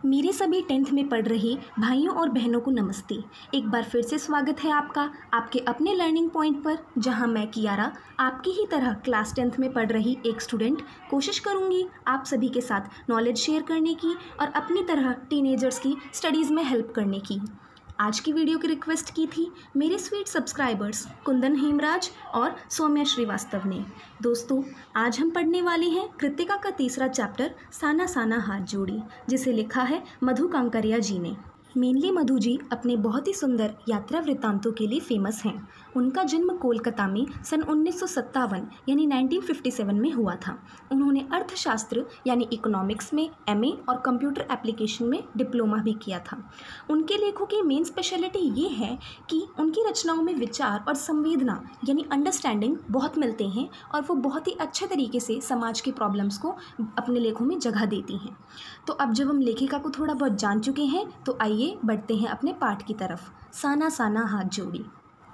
मेरे सभी 10th में पढ़ रहे भाइयों और बहनों को नमस्ते। एक बार फिर से स्वागत है आपका आपके अपने लर्निंग पॉइंट पर, जहां मैं कियारा आपकी ही तरह क्लास 10th में पढ़ रही एक स्टूडेंट कोशिश करूंगी आप सभी के साथ नॉलेज शेयर करने की और अपनी तरह टीनेजर्स की स्टडीज़ में हेल्प करने की। आज की वीडियो की रिक्वेस्ट की थी मेरे स्वीट सब्सक्राइबर्स कुंदन हेमराज और सौम्या श्रीवास्तव ने। दोस्तों, आज हम पढ़ने वाले हैं कृतिका का तीसरा चैप्टर साना साना हाथ जोड़ी, जिसे लिखा है मधु कांकरिया जी ने। मेनली मधु जी अपने बहुत ही सुंदर यात्रा वृत्तांतों के लिए फेमस हैं। उनका जन्म कोलकाता में सन 1957 यानी 1957 में हुआ था। उन्होंने अर्थशास्त्र यानी इकोनॉमिक्स में एमए और कंप्यूटर एप्लीकेशन में डिप्लोमा भी किया था। उनके लेखों की मेन स्पेशलिटी ये है कि उनकी रचनाओं में विचार और संवेदना यानी अंडरस्टैंडिंग बहुत मिलते हैं और वो बहुत ही अच्छे तरीके से समाज के प्रॉब्लम्स को अपने लेखों में जगह देती हैं। तो अब जब हम लेखिका को थोड़ा बहुत जान चुके हैं तो आइए बढ़ते हैं अपने पाठ की तरफ। साना साना हाथ जोड़ी।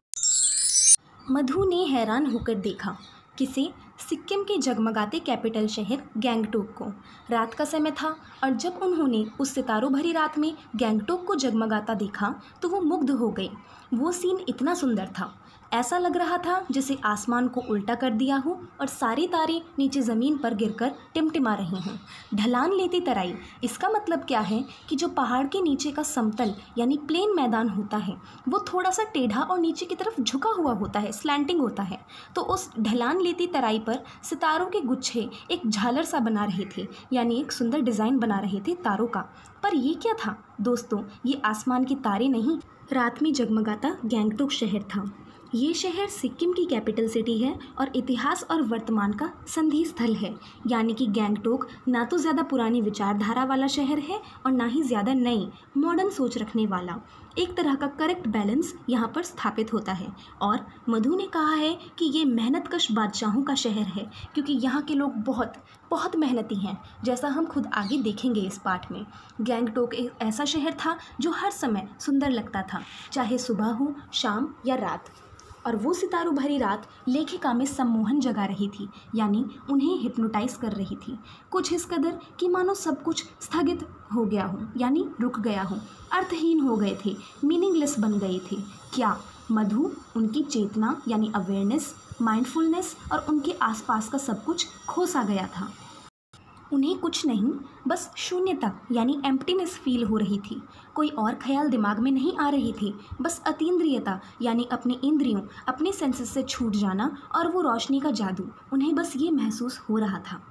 मधु ने हैरान होकर देखा किसे? सिक्किम के जगमगाते कैपिटल शहर गैंगटोक को। रात का समय था और जब उन्होंने उस सितारों भरी रात में गैंगटोक को जगमगाता देखा तो वो मुग्ध हो गई। वो सीन इतना सुंदर था, ऐसा लग रहा था जैसे आसमान को उल्टा कर दिया हो और सारे तारे नीचे ज़मीन पर गिरकर टिमटिमा रहे हों। ढलान लेती तराई, इसका मतलब क्या है कि जो पहाड़ के नीचे का समतल यानी प्लेन मैदान होता है वो थोड़ा सा टेढ़ा और नीचे की तरफ झुका हुआ होता है, स्लैंटिंग होता है। तो उस ढलान लेती तराई पर सितारों के गुच्छे एक झालर सा बना रहे थे, यानी एक सुंदर डिज़ाइन बना रहे थे तारों का। पर ये क्या था दोस्तों? ये आसमान के तारे नहीं, रात में जगमगाता गैंगटोक शहर था। ये शहर सिक्किम की कैपिटल सिटी है और इतिहास और वर्तमान का संधि स्थल है। यानी कि गैंगटोक ना तो ज़्यादा पुरानी विचारधारा वाला शहर है और ना ही ज़्यादा नई मॉडर्न सोच रखने वाला। एक तरह का करेक्ट बैलेंस यहाँ पर स्थापित होता है। और मधु ने कहा है कि ये मेहनतकश बादशाहों का शहर है, क्योंकि यहाँ के लोग बहुत बहुत मेहनती हैं, जैसा हम खुद आगे देखेंगे इस पाठ में। गैंगटोक एक ऐसा शहर था जो हर समय सुंदर लगता था, चाहे सुबह हो, शाम या रात। और वो सितारों भरी रात लेखिका में सम्मोहन जगा रही थी, यानी उन्हें हिप्नोटाइज कर रही थी। कुछ इस कदर कि मानो सब कुछ स्थगित हो गया हो, यानी रुक गया हो, अर्थहीन हो गए थे, मीनिंगलेस बन गए थे। क्या मधु, उनकी चेतना यानी अवेयरनेस, माइंडफुलनेस और उनके आसपास का सब कुछ खो सा गया था। उन्हें कुछ नहीं, बस शून्यता यानी एम्प्टीनेस फील हो रही थी। कोई और ख्याल दिमाग में नहीं आ रही थी, बस अतीन्द्रियता यानी अपने इंद्रियों, अपने सेंसेस से छूट जाना और वो रोशनी का जादू, उन्हें बस ये महसूस हो रहा था।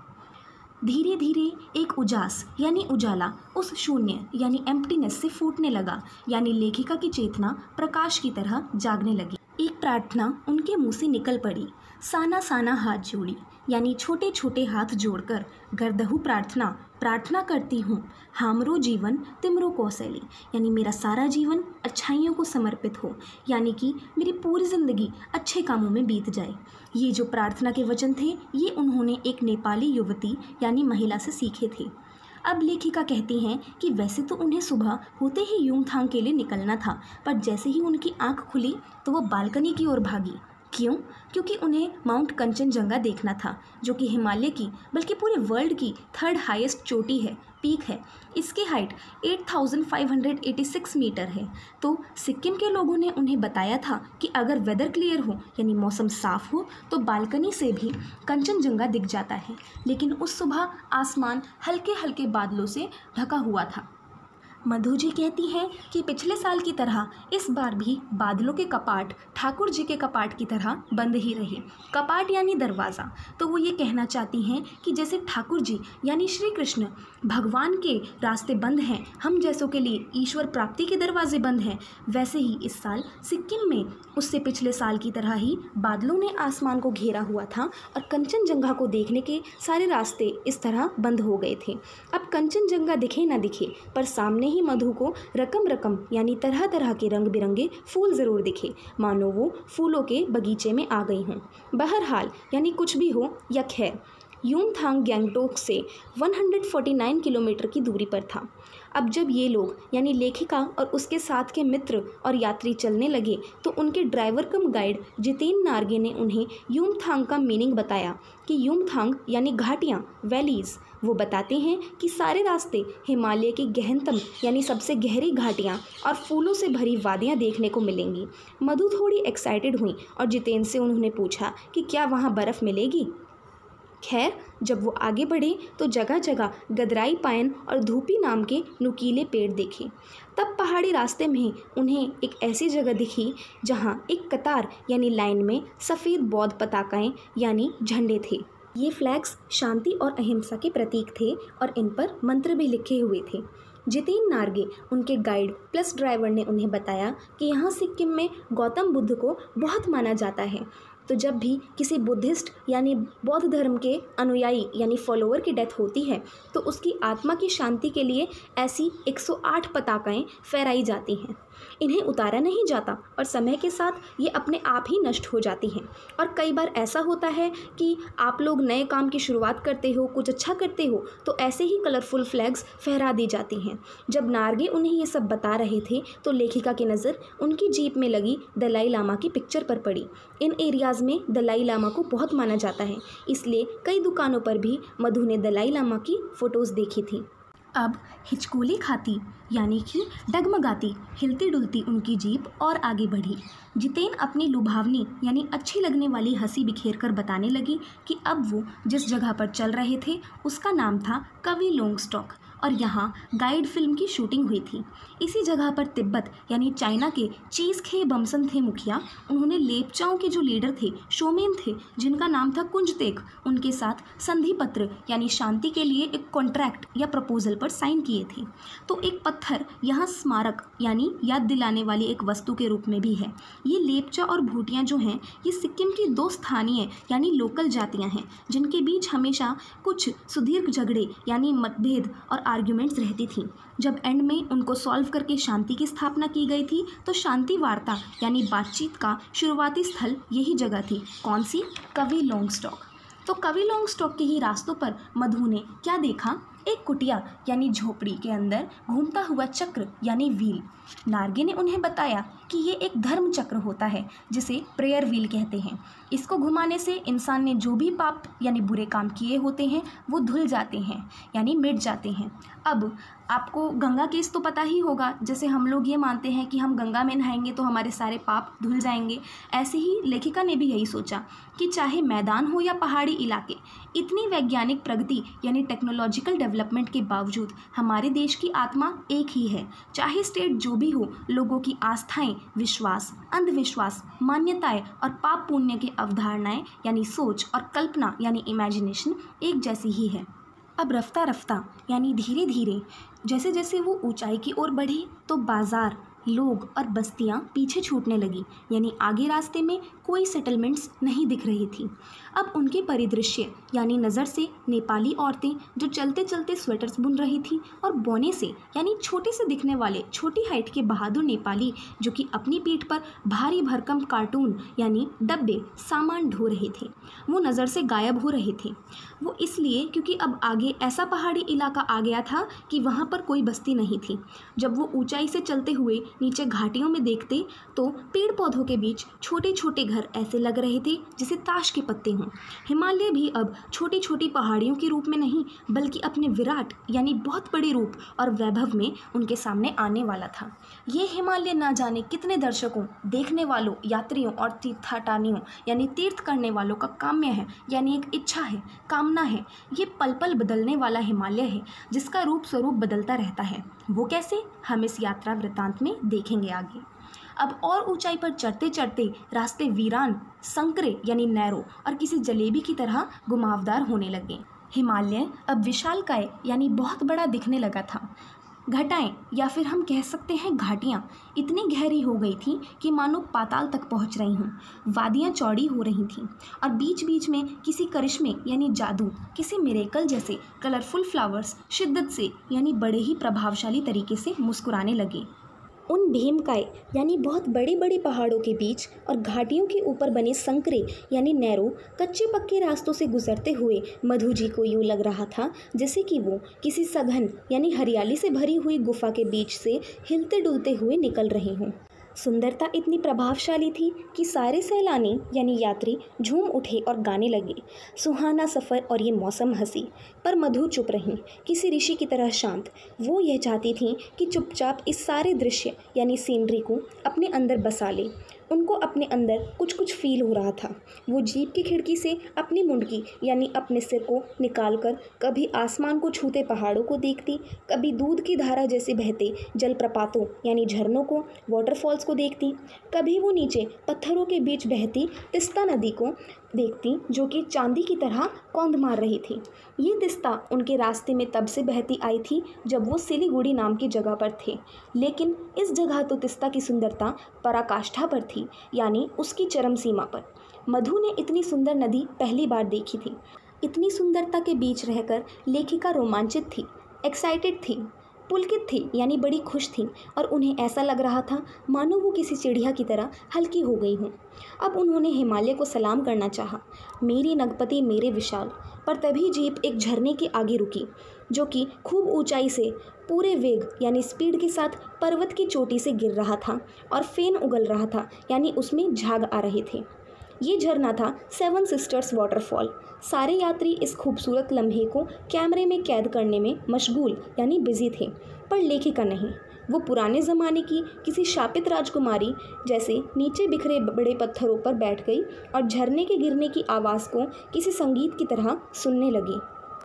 धीरे धीरे एक उजास यानी उजाला उस शून्य यानी एम्प्टीनेस से फूटने लगा, यानी लेखिका की चेतना प्रकाश की तरह जागने लगी। एक प्रार्थना उनके मुंह से निकल पड़ी, साना साना हाथ जोड़ी, यानी छोटे छोटे हाथ जोड़कर गर्दहु प्रार्थना करती हूँ, हामरो जीवन तिमरो कौशली, यानी मेरा सारा जीवन अच्छाइयों को समर्पित हो, यानी कि मेरी पूरी ज़िंदगी अच्छे कामों में बीत जाए। ये जो प्रार्थना के वचन थे ये उन्होंने एक नेपाली युवती यानी महिला से सीखे थे। अब लेखिका कहती हैं कि वैसे तो उन्हें सुबह होते ही यूमथांग के लिए निकलना था, पर जैसे ही उनकी आंख खुली तो वो बालकनी की ओर भागी। क्यों? क्योंकि उन्हें माउंट कंचनजंगा देखना था, जो कि हिमालय की बल्कि पूरे वर्ल्ड की 3rd हाईएस्ट चोटी है, पीक है। इसकी हाइट 8586 मीटर है। तो सिक्किम के लोगों ने उन्हें बताया था कि अगर वेदर क्लियर हो यानी मौसम साफ़ हो तो बालकनी से भी कंचनजंगा दिख जाता है। लेकिन उस सुबह आसमान हल्के हल्के बादलों से ढका हुआ था। मधु जी कहती हैं कि पिछले साल की तरह इस बार भी बादलों के कपाट ठाकुर जी के कपाट की तरह बंद ही रहे। कपाट यानी दरवाज़ा, तो वो ये कहना चाहती हैं कि जैसे ठाकुर जी यानी श्री कृष्ण भगवान के रास्ते बंद हैं, हम जैसों के लिए ईश्वर प्राप्ति के दरवाजे बंद हैं, वैसे ही इस साल सिक्किम में उससे पिछले साल की तरह ही बादलों ने आसमान को घेरा हुआ था और कंचनजंगा को देखने के सारे रास्ते इस तरह बंद हो गए थे। अब कंचनजंगा दिखे ना दिखे, पर सामने ही मधु को रकम रकम यानी तरह तरह के रंग बिरंगे फूल ज़रूर दिखे, मानो वो फूलों के बगीचे में आ गई हों। बहरहाल यानी कुछ भी हो या खैर, यूमथांग गैंगटोक से 149 किलोमीटर की दूरी पर था। अब जब ये लोग यानी लेखिका और उसके साथ के मित्र और यात्री चलने लगे तो उनके driver cum guide Jiten Norgay ने उन्हें युमथांग का मीनिंग बताया कि युमथांग यानी घाटियाँ, वैलीज़। वो बताते हैं कि सारे रास्ते हिमालय की गहनतम यानी सबसे गहरी घाटियाँ और फूलों से भरी वादियाँ देखने को मिलेंगी। मधु थोड़ी एक्साइटेड हुई और जितेन से उन्होंने पूछा कि क्या वहाँ बर्फ़ मिलेगी। खैर, जब वो आगे बढ़े तो जगह जगह गदराई पाइन और धूपी नाम के नुकीले पेड़ देखे। तब पहाड़ी रास्ते में उन्हें एक ऐसी जगह दिखी जहाँ एक कतार यानी लाइन में सफ़ेद बौद्ध पताकाएँ यानी झंडे थे। ये फ्लैग्स शांति और अहिंसा के प्रतीक थे और इन पर मंत्र भी लिखे हुए थे। जितेन नार्गे, उनके गाइड प्लस ड्राइवर, ने उन्हें बताया कि यहाँ सिक्किम में गौतम बुद्ध को बहुत माना जाता है। तो जब भी किसी बुद्धिस्ट यानी बौद्ध धर्म के अनुयायी यानी फॉलोअर की डेथ होती है तो उसकी आत्मा की शांति के लिए ऐसी 108 पताकाएँ फहराई जाती हैं। इन्हें उतारा नहीं जाता और समय के साथ ये अपने आप ही नष्ट हो जाती हैं। और कई बार ऐसा होता है कि आप लोग नए काम की शुरुआत करते हो, कुछ अच्छा करते हो, तो ऐसे ही कलरफुल फ्लैग्स फहरा दी जाती हैं। जब नार्गे उन्हें ये सब बता रहे थे तो लेखिका की नज़र उनकी जीप में लगी दलाई लामा की पिक्चर पर पड़ी। इन एरियाज़ में दलाई लामा को बहुत माना जाता है, इसलिए कई दुकानों पर भी मधु ने दलाई लामा की फ़ोटोज़ देखी थी। अब हिचकोले खाती यानी कि डगमगाती हिलती डुलती उनकी जीप और आगे बढ़ी। जितेन अपनी लुभावनी यानी अच्छी लगने वाली हंसी बिखेर कर बताने लगी कि अब वो जिस जगह पर चल रहे थे उसका नाम था कवी लोंगस्टॉक और यहाँ गाइड फिल्म की शूटिंग हुई थी। इसी जगह पर तिब्बत यानी चाइना के चीज़ खे बमसन थे मुखिया। उन्होंने लेपचाओं के जो लीडर थे, शोमेन थे, जिनका नाम था कुंजतेक, उनके साथ संधि पत्र यानी शांति के लिए एक कॉन्ट्रैक्ट या प्रपोजल पर साइन किए थे। तो एक पत्थर यहाँ स्मारक यानी याद दिलाने वाली एक वस्तु के रूप में भी है। ये लेपचा और भूटियाँ जो हैं ये सिक्किम की दो स्थानीय यानी लोकल जातियाँ हैं जिनके बीच हमेशा कुछ सुदीर्घ झगड़े यानी मतभेद और आर्ग्यूमेंट्स रहती थीं। जब एंड में उनको सॉल्व करके शांति की स्थापना की गई थी तो शांति वार्ता यानी बातचीत का शुरुआती स्थल यही जगह थी। कौन सी? कवी लोंगस्टॉक। तो कवी लोंगस्टॉक के ही रास्तों पर मधु ने क्या देखा? एक कुटिया यानी झोपड़ी के अंदर घूमता हुआ चक्र यानी व्हील। नार्गे ने उन्हें बताया कि ये एक धर्म चक्र होता है जिसे प्रेयर व्हील कहते हैं। इसको घुमाने से इंसान ने जो भी पाप यानी बुरे काम किए होते हैं वो धुल जाते हैं यानी मिट जाते हैं। अब आपको गंगा केस तो पता ही होगा, जैसे हम लोग ये मानते हैं कि हम गंगा में नहाएंगे तो हमारे सारे पाप धुल जाएंगे। ऐसे ही लेखिका ने भी यही सोचा कि चाहे मैदान हो या पहाड़ी इलाके, इतनी वैज्ञानिक प्रगति यानी टेक्नोलॉजिकल डेवलपमेंट के बावजूद हमारे देश की आत्मा एक ही है। चाहे स्टेट जो भी हो, लोगों की आस्थाएं, विश्वास, अंधविश्वास, मान्यताएं और पाप पुण्य की अवधारणाएं यानी सोच और कल्पना यानी इमेजिनेशन एक जैसी ही है। अब रफ्ता रफ्ता यानी धीरे धीरे जैसे जैसे वो ऊंचाई की ओर बढ़े तो बाज़ार, लोग और बस्तियां पीछे छूटने लगी यानी आगे रास्ते में कोई सेटलमेंट्स नहीं दिख रही थी। अब उनके परिदृश्य यानी नज़र से नेपाली औरतें जो चलते चलते स्वेटर्स बुन रही थीं और बोने से यानी छोटे से दिखने वाले छोटी हाइट के बहादुर नेपाली जो कि अपनी पीठ पर भारी भरकम कार्टून यानी डब्बे सामान ढो रहे थे, वो नज़र से गायब हो रहे थे। वो इसलिए क्योंकि अब आगे ऐसा पहाड़ी इलाका आ गया था कि वहाँ पर कोई बस्ती नहीं थी। जब वो ऊंचाई से चलते हुए नीचे घाटियों में देखते तो पेड़ पौधों के बीच छोटे छोटे घर ऐसे लग रहे थे जैसे ताश के पत्ते हों। हिमालय भी अब छोटी छोटी पहाड़ियों के रूप में नहीं बल्कि अपने विराट यानी बहुत बड़े रूप और वैभव में उनके सामने आने वाला था। ये हिमालय ना जाने कितने दर्शकों, देखने वालों, यात्रियों और तीर्थाटनियों यानी तीर्थ करने वालों का काम्य है यानी एक इच्छा है, कामना है। ये पल पल बदलने वाला हिमालय है जिसका रूप स्वरूप बदलता रहता है। वो कैसे, हम इस यात्रा वृत्तांत में देखेंगे आगे। अब और ऊंचाई पर चढ़ते चढ़ते रास्ते वीरान, संकरे यानी नैरो और किसी जलेबी की तरह घुमावदार होने लगे। हिमालय अब विशालकाय यानी बहुत बड़ा दिखने लगा था। घटाएं या फिर हम कह सकते हैं घाटियाँ इतनी गहरी हो गई थीं कि मानो पाताल तक पहुंच रही हों। वादियाँ चौड़ी हो रही थीं और बीच बीच में किसी करिश्मे यानी जादू, किसी मिरेकल जैसे कलरफुल फ्लावर्स शिद्दत से यानी बड़े ही प्रभावशाली तरीके से मुस्कुराने लगे। उन भीमकाय यानी बहुत बड़े बड़े पहाड़ों के बीच और घाटियों के ऊपर बने संकरे यानी नैरो कच्चे पक्के रास्तों से गुजरते हुए मधु जी को यूँ लग रहा था जैसे कि वो किसी सघन यानी हरियाली से भरी हुई गुफा के बीच से हिलते डुलते हुए निकल रही हूँ। सुंदरता इतनी प्रभावशाली थी कि सारे सैलानी यानी यात्री झूम उठे और गाने लगे। सुहाना सफ़र और ये मौसम हंसी, पर मधु चुप रहीं, किसी ऋषि की तरह शांत। वो यह चाहती थीं कि चुपचाप इस सारे दृश्य यानी सीनरी को अपने अंदर बसा ले। उनको अपने अंदर कुछ कुछ फील हो रहा था। वो जीप की खिड़की से अपनी मुंडकी यानी अपने सिर को निकालकर कभी आसमान को छूते पहाड़ों को देखती, कभी दूध की धारा जैसे बहते जलप्रपातों यानी झरनों को, वाटरफॉल्स को देखती, कभी वो नीचे पत्थरों के बीच बहती तिस्ता नदी को देखती जो कि चांदी की तरह कौंध मार रही थी। ये तिस्ता उनके रास्ते में तब से बहती आई थी जब वो सिलीगुड़ी नाम की जगह पर थे, लेकिन इस जगह तो तिस्ता की सुंदरता पराकाष्ठा पर थी, यानी उसकी चरम सीमा पर। मधु ने इतनी सुंदर नदी पहली बार देखी थी। इतनी सुंदरता के बीच रहकर लेखिका रोमांचित थी, एक्साइटेड थी, पुलकित थी यानी बड़ी खुश थी, और उन्हें ऐसा लग रहा था मानो वो किसी चिड़िया की तरह हल्की हो गई हूँ। अब उन्होंने हिमालय को सलाम करना चाहा, मेरी नगपति मेरे विशाल। पर तभी जीप एक झरने के आगे रुकी जो कि खूब ऊंचाई से पूरे वेग यानी स्पीड के साथ पर्वत की चोटी से गिर रहा था और फेन उगल रहा था यानी उसमें झाग आ रहे थे। ये झरना था सेवन सिस्टर्स वाटरफॉल। सारे यात्री इस खूबसूरत लम्हे को कैमरे में कैद करने में मशगूल यानी बिजी थे, पर लेखिका नहीं। वो पुराने ज़माने की किसी शापित राजकुमारी जैसे नीचे बिखरे बड़े पत्थरों पर बैठ गई और झरने के गिरने की आवाज़ को किसी संगीत की तरह सुनने लगी।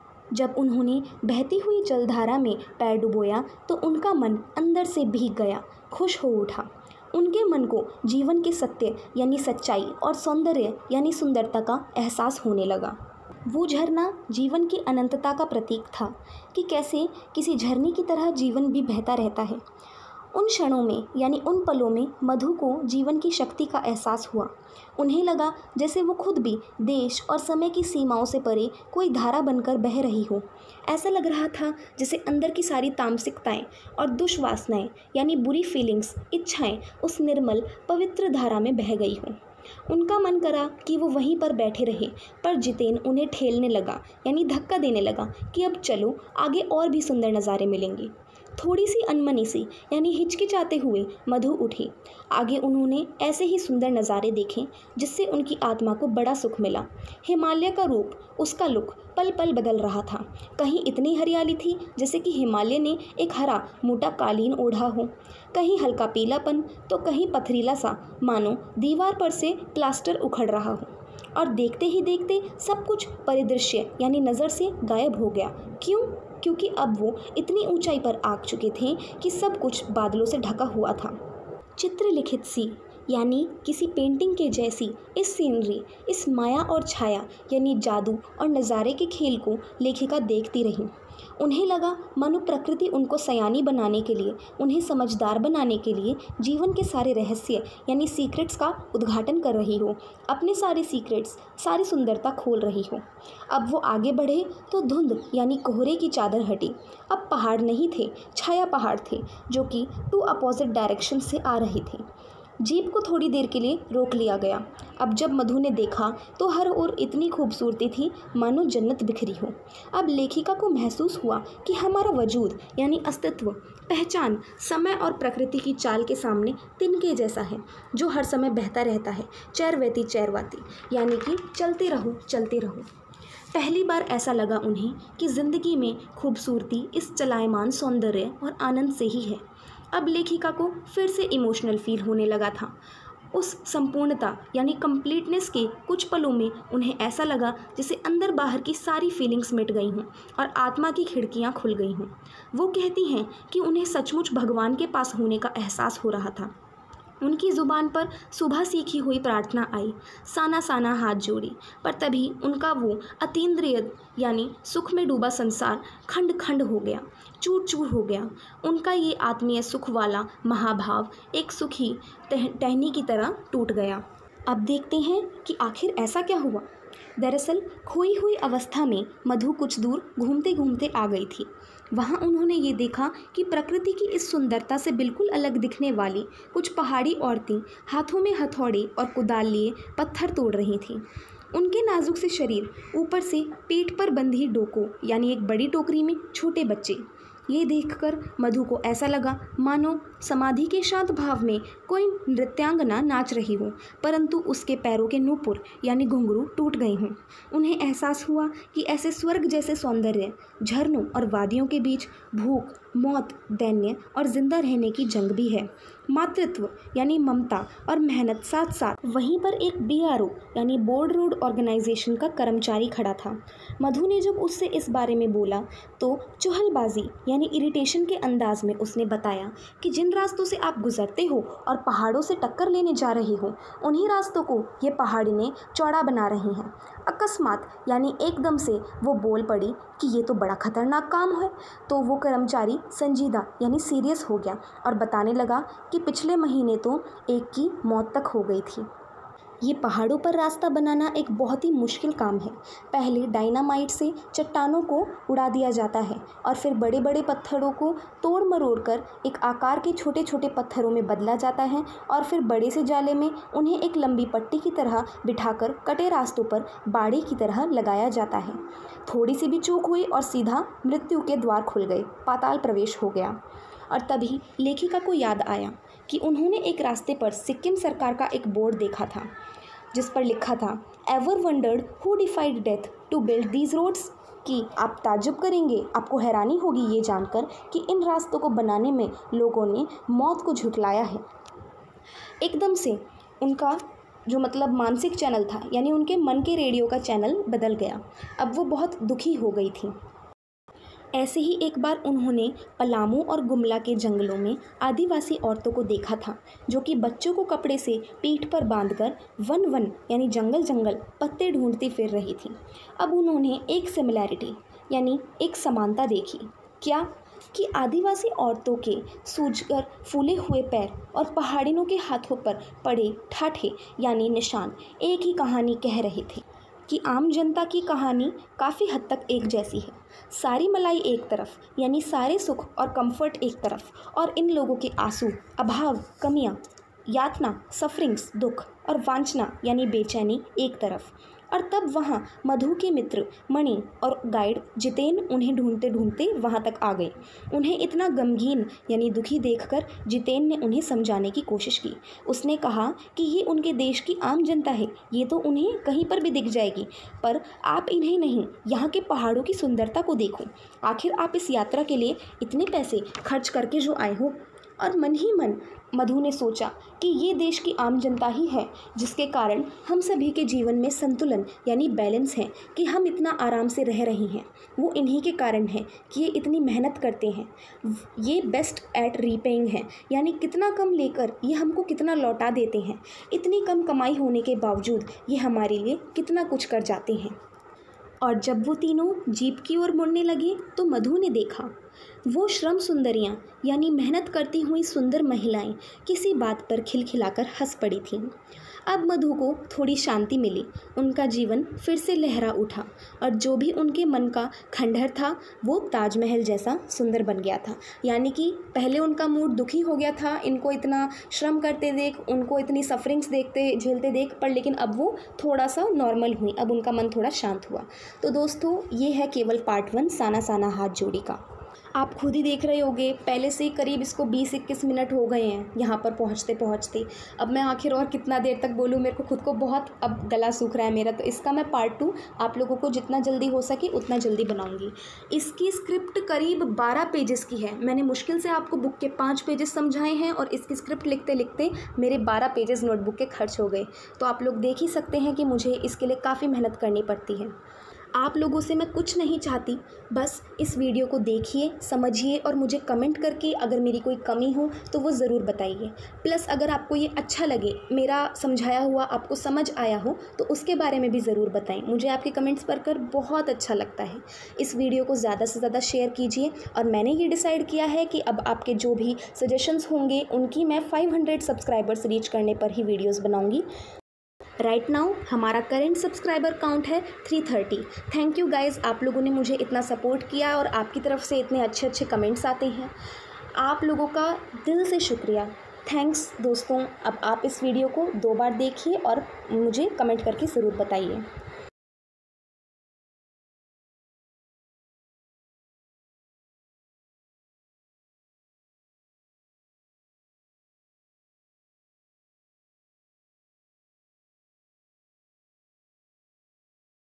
जब उन्होंने बहती हुई जलधारा में पैर डुबोया तो उनका मन अंदर से भीग गया, खुश हो उठा। उनके मन को जीवन के सत्य यानी सच्चाई और सौंदर्य यानी सुंदरता का एहसास होने लगा। वो झरना जीवन की अनंतता का प्रतीक था कि कैसे किसी झरने की तरह जीवन भी बहता रहता है। उन क्षणों में यानी उन पलों में मधु को जीवन की शक्ति का एहसास हुआ। उन्हें लगा जैसे वो खुद भी देश और समय की सीमाओं से परे कोई धारा बनकर बह रही हो। ऐसा लग रहा था जैसे अंदर की सारी तामसिकताएं और दुष्वासनाएं यानी बुरी फीलिंग्स, इच्छाएं उस निर्मल पवित्र धारा में बह गई हों। उनका मन करा कि वो वहीं पर बैठे रहे, पर जितेन उन्हें ठेलने लगा यानी धक्का देने लगा कि अब चलो, आगे और भी सुंदर नज़ारे मिलेंगे। थोड़ी सी अनमनी सी यानी हिचकिचाते हुए मधु उठी। आगे उन्होंने ऐसे ही सुंदर नज़ारे देखे जिससे उनकी आत्मा को बड़ा सुख मिला। हिमालय का रूप, उसका लुक पल पल बदल रहा था। कहीं इतनी हरियाली थी जैसे कि हिमालय ने एक हरा मोटा कालीन ओढ़ा हो, कहीं हल्का पीलापन तो कहीं पथरीला सा मानो दीवार पर से प्लास्टर उखड़ रहा हो। और देखते ही देखते सब कुछ परिदृश्य यानी नज़र से गायब हो गया। क्यों? क्योंकि अब वो इतनी ऊंचाई पर आ चुके थे कि सब कुछ बादलों से ढका हुआ था। चित्रलिखित सी यानी किसी पेंटिंग के जैसी इस सीनरी, इस माया और छाया यानी जादू और नज़ारे के खेल को लेखिका देखती रही। उन्हें लगा मानो प्रकृति उनको सयानी बनाने के लिए, उन्हें समझदार बनाने के लिए जीवन के सारे रहस्य यानी सीक्रेट्स का उद्घाटन कर रही हो, अपने सारे सीक्रेट्स, सारी सुंदरता खोल रही हो। अब वो आगे बढ़े तो धुंध यानी कोहरे की चादर हटी। अब पहाड़ नहीं थे, छाया पहाड़ थे जो कि 2 अपोजिट डायरेक्शन से आ रहे थे। जीप को थोड़ी देर के लिए रोक लिया गया। अब जब मधु ने देखा तो हर ओर इतनी खूबसूरती थी मानो जन्नत बिखरी हो। अब लेखिका को महसूस हुआ कि हमारा वजूद यानी अस्तित्व, पहचान समय और प्रकृति की चाल के सामने तिनके जैसा है जो हर समय बहता रहता है, चैरवती चैरवाती यानी कि चलते रहो चलते रहो। पहली बार ऐसा लगा उन्हें कि ज़िंदगी में खूबसूरती इस चलायमान सौंदर्य और आनंद से ही है। अब लेखिका को फिर से इमोशनल फील होने लगा था। उस संपूर्णता यानी कंप्लीटनेस के कुछ पलों में उन्हें ऐसा लगा जैसे अंदर बाहर की सारी फीलिंग्स मिट गई हों और आत्मा की खिड़कियां खुल गई हों। वो कहती हैं कि उन्हें सचमुच भगवान के पास होने का एहसास हो रहा था। उनकी ज़ुबान पर सुबह सीखी हुई प्रार्थना आई, साना साना हाथ जोड़ी, पर तभी उनका वो अतीन्द्रिय यानी सुख में डूबा संसार खंड खंड हो गया, चूर चूर हो गया। उनका ये आत्मीय सुख वाला महाभाव एक सुखी टहनी की तरह टूट गया। अब देखते हैं कि आखिर ऐसा क्या हुआ। दरअसल खोई हुई अवस्था में मधु कुछ दूर घूमते घूमते आ गई थी। वहाँ उन्होंने ये देखा कि प्रकृति की इस सुंदरता से बिल्कुल अलग दिखने वाली कुछ पहाड़ी औरतें हाथों में हथौड़े और कुदाल लिए पत्थर तोड़ रही थीं। उनके नाजुक से शरीर, ऊपर से पेट पर बंधी डोको यानी एक बड़ी टोकरी में छोटे बच्चे। ये देखकर मधु को ऐसा लगा मानो समाधि के शांत भाव में कोई नृत्यांगना नाच रही हो, परंतु उसके पैरों के नूपुर यानी घुंघरू टूट गए हों। उन्हें एहसास हुआ कि ऐसे स्वर्ग जैसे सौंदर्य, झरनों और वादियों के बीच भूख, मौत, दैन्य और जिंदा रहने की जंग भी है। मातृत्व यानी ममता और मेहनत साथ साथ। वहीं पर एक BRO यानी बोर्ड रोड ऑर्गेनाइजेशन का कर्मचारी खड़ा था। मधु ने जब उससे इस बारे में बोला तो चुहलबाजी यानी इरिटेशन के अंदाज में उसने बताया कि जिन रास्तों से आप गुजरते हो और पहाड़ों से टक्कर लेने जा रही हो, उन्हीं रास्तों को ये पहाड़ियाँ चौड़ा बना रही हैं। अकस्मात यानी एकदम से वो बोल पड़ी कि ये तो बड़ा खतरनाक काम है। तो वो कर्मचारी संजीदा यानी सीरियस हो गया और बताने लगा कि पिछले महीने तो एक की मौत तक हो गई थी। ये पहाड़ों पर रास्ता बनाना एक बहुत ही मुश्किल काम है। पहले डायनामाइट से चट्टानों को उड़ा दिया जाता है और फिर बड़े बड़े पत्थरों को तोड़ मरोड़ कर एक आकार के छोटे छोटे पत्थरों में बदला जाता है और फिर बड़े से जाले में उन्हें एक लंबी पट्टी की तरह बिठाकर कटे रास्तों पर बाड़े की तरह लगाया जाता है। थोड़ी सी भी चूक हुई और सीधा मृत्यु के द्वार खुल गए, पाताल प्रवेश हो गया। और तभी लेखिका को याद आया कि उन्होंने एक रास्ते पर सिक्किम सरकार का एक बोर्ड देखा था जिस पर लिखा था, ever wondered who defied death to build these roads. कि आप ताज्जुब करेंगे, आपको हैरानी होगी ये जानकर कि इन रास्तों को बनाने में लोगों ने मौत को झुठलाया है। एकदम से उनका जो मानसिक चैनल था यानी उनके मन के रेडियो का चैनल बदल गया। अब वो बहुत दुखी हो गई थी। ऐसे ही एक बार उन्होंने पलामू और गुमला के जंगलों में आदिवासी औरतों को देखा था जो कि बच्चों को कपड़े से पीठ पर बांधकर वन वन यानी जंगल जंगल पत्ते ढूंढती फिर रही थी। अब उन्होंने एक सिमिलैरिटी यानी एक समानता देखी। क्या कि आदिवासी औरतों के सूजकर फूले हुए पैर और पहाड़ियों के हाथों पर पड़े ठाठे यानी निशान एक ही कहानी कह रहे थे कि आम जनता की कहानी काफ़ी हद तक एक जैसी है। सारी मलाई एक तरफ यानी सारे सुख और कंफर्ट एक तरफ और इन लोगों के आंसू, अभाव, कमियां, यातना, सफरिंग्स, दुख और वांछना यानी बेचैनी एक तरफ। और तब वहाँ मधु के मित्र मणि और गाइड जितेन उन्हें ढूंढते ढूंढते वहाँ तक आ गए। उन्हें इतना गमगीन यानी दुखी देखकर जितेन ने उन्हें समझाने की कोशिश की। उसने कहा कि ये उनके देश की आम जनता है, ये तो उन्हें कहीं पर भी दिख जाएगी, पर आप इन्हें नहीं, यहाँ के पहाड़ों की सुंदरता को देखो। आखिर आप इस यात्रा के लिए इतने पैसे खर्च करके जो आए हो। और मन ही मन मधु ने सोचा कि ये देश की आम जनता ही है जिसके कारण हम सभी के जीवन में संतुलन यानी बैलेंस है, कि हम इतना आराम से रह रहे हैं। वो इन्हीं के कारण है कि ये इतनी मेहनत करते हैं। ये बेस्ट एट रीपेइंग है यानी कितना कम लेकर ये हमको कितना लौटा देते हैं। इतनी कम कमाई होने के बावजूद ये हमारे लिए कितना कुछ कर जाते हैं। और जब वो तीनों जीप की ओर मुड़ने लगे तो मधु ने देखा वो श्रम सुंदरियाँ यानी मेहनत करती हुई सुंदर महिलाएं किसी बात पर खिलखिलाकर हंस पड़ी थीं। अब मधु को थोड़ी शांति मिली, उनका जीवन फिर से लहरा उठा और जो भी उनके मन का खंडहर था वो ताजमहल जैसा सुंदर बन गया था। यानी कि पहले उनका मूड दुखी हो गया था इनको इतना श्रम करते देख, उनको इतनी सफरिंग्स देखते झेलते देख, पर लेकिन अब वो थोड़ा सा नॉर्मल हुई, अब उनका मन थोड़ा शांत हुआ। तो दोस्तों ये है केवल पार्ट 1 साना साना हाथ जोड़ी का। आप खुद ही देख रहे होंगे पहले से ही करीब इसको 20-21 मिनट हो गए हैं यहाँ पर पहुँचते पहुँचते। अब मैं आखिर और कितना देर तक बोलूँ, मेरे को खुद को बहुत अब गला सूख रहा है मेरा। तो इसका मैं पार्ट 2 आप लोगों को जितना जल्दी हो सके उतना जल्दी बनाऊँगी। इसकी स्क्रिप्ट करीब 12 पेजेस की है। मैंने मुश्किल से आपको बुक के 5 पेजेस समझाए हैं और इसकी स्क्रिप्ट लिखते लिखते मेरे 12 पेजेस नोटबुक के खर्च हो गए। तो आप लोग देख ही सकते हैं कि मुझे इसके लिए काफ़ी मेहनत करनी पड़ती है। आप लोगों से मैं कुछ नहीं चाहती, बस इस वीडियो को देखिए, समझिए और मुझे कमेंट करके अगर मेरी कोई कमी हो तो वो ज़रूर बताइए। प्लस अगर आपको ये अच्छा लगे, मेरा समझाया हुआ आपको समझ आया हो तो उसके बारे में भी ज़रूर बताएं। मुझे आपके कमेंट्स पढ़कर बहुत अच्छा लगता है। इस वीडियो को ज़्यादा से ज़्यादा शेयर कीजिए और मैंने ये डिसाइड किया है कि अब आपके जो भी सजेशंस होंगे उनकी मैं 500 सब्सक्राइबर्स रीच करने पर ही वीडियोज़ बनाऊँगी। राइट नाउ हमारा करेंट सब्सक्राइबर काउंट है 330। थैंक यू गाइज़, आप लोगों ने मुझे इतना सपोर्ट किया और आपकी तरफ से इतने अच्छे अच्छे कमेंट्स आते हैं। आप लोगों का दिल से शुक्रिया। थैंक्स दोस्तों। अब आप इस वीडियो को 2 बार देखिए और मुझे कमेंट करके ज़रूर बताइए।